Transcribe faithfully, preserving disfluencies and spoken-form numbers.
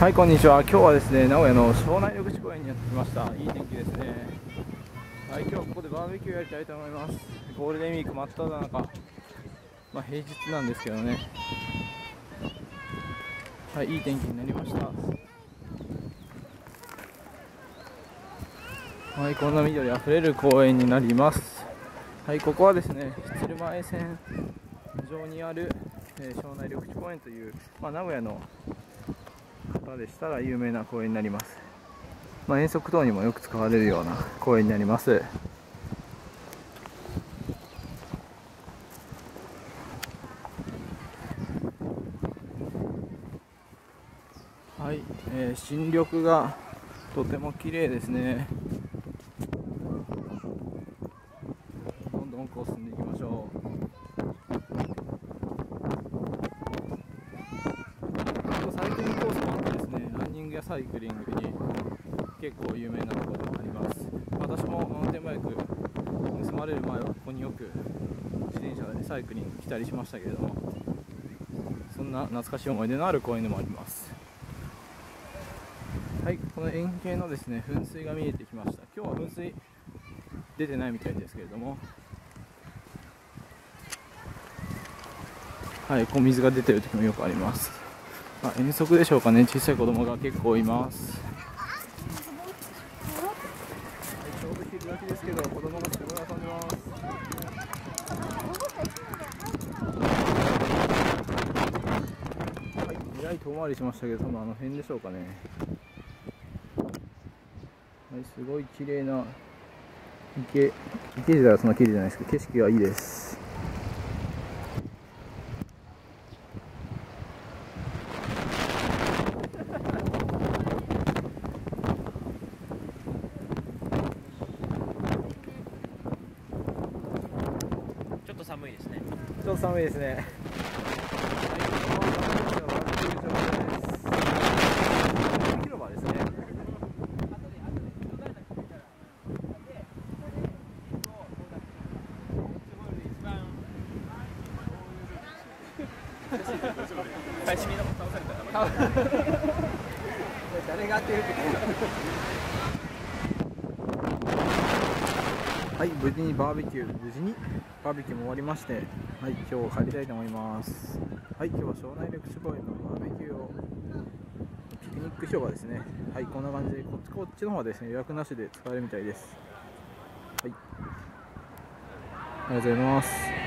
はい、こんにちは。今日はですね、名古屋の庄内緑地公園にやってきました。いい天気ですね。はい、今日はここでバーベキューやりたいと思います。ゴールデンウィーク真っ只中、まあ、平日なんですけどね。はい、いい天気になりました。はい、こんな緑あふれる公園になります。はい、ここはですね、鶴舞線上にある、えー、庄内緑地公園という、まあ、名古屋の方でしたら有名な公園になります。まあ、遠足等にもよく使われるような公園になります。はい、えー、新緑がとても綺麗ですね。どんどんこう進んでいきましょう。サイクリングコースもあってですね、ランニングやサイクリングに結構有名なところでもあります。私もマウンテンバイク盗まれる前はここによく自転車でサイクリング来たりしましたけれども、そんな懐かしい思い出のある公園でもあります。はい、この円形のですね、噴水が見えてきました。今日は噴水出てないみたいですけれども、はい、こう水が出てる時もよくあります。あ、遠足でしょうかね。小さい子供が結構います。はい、ちょうど昼時ですけど、子供がすごい遊んでます。はい、えらい遠回りしましたけど、多分あの辺でしょうかね。はい、すごい綺麗な池、池自体はそんな綺麗じゃないですけど、景色がいいです。 ちょっと寒いですね。 ちょっと寒いですね。広場ですね。 最初に倒されたら誰が当てるってはい、無事にバーベキュー、無事にバーベキューも終わりまして、はい、今日帰りたいと思います。はい、今日は庄内緑地公園のバーベキューをピクニック広場ですね。はい、こんな感じでこっちこっちの方はですね、予約なしで使えるみたいです。はい、ありがとうございます。